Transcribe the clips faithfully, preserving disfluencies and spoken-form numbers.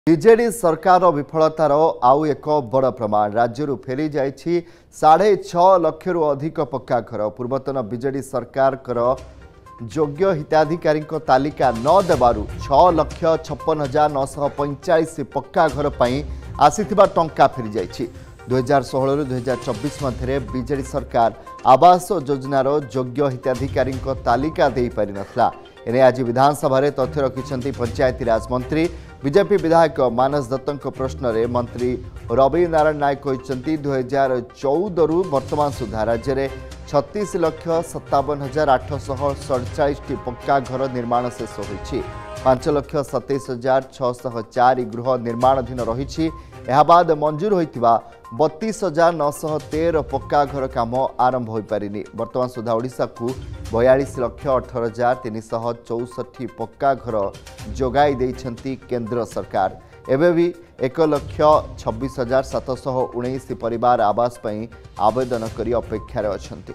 BJD सरकार विफलतार आउ एक बड़ प्रमाण राज्य फेरी जाइछि साढ़े छह लक्ष रु अधिक पक्का घर। पूर्वतन बीजेडी सरकार योग्य हिताधिकारी तालिका न देबारु छह लक्ष छप्पन हजार नौश पैंचाश पक्का घर पर आसीथिबा टंका फेरी जाइछि। दुई हजार षोह रु दुई हजार चौबीस मध्य बीजेडी सरकार आवास योजनार योग्य हिताधिकारी तालिका दे पारि नथिला। एने आज विधानसभा तथ्य रखिछन्ति पंचायती राज मंत्री। बीजेपी विधायक मानस दत्तक प्रश्न रे मंत्री रवि नारायण नायक कहते दुई हजार चौदह रु वर्तमान सुधा राज्य में छत्तीस लक्ष सत्तावन हजार आठश सड़चाश पक्का घर निर्माण शेष होइछि। पांच लक्ष सतैश हजार छःशह चार गृह निर्माणाधीन रही। बाद मंजूर होइतिबा बत्तीस हजार नौश तेर पक्का घर काम आरंभ हो पारिनी। वर्तमान सुधा ओडिशा को बयालीस लक्ष अठर हजार तीन शह चौसठी पक्का घर जोगाई देइछन्ति केंद्र सरकार। एबे भी एक लक्ष छब्बीस हजार सातशह उन्नीस परिवार आवास पई आवेदन करी अपेक्षार अछन्ति।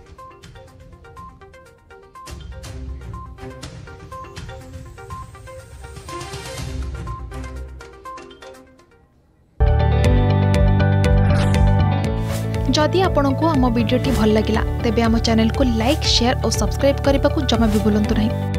जदि आपंक आम भिडी भल लगा तेब आम चैनल को लाइक शेयर और सब्सक्राइब करने को जमा भी भूलु नहीं।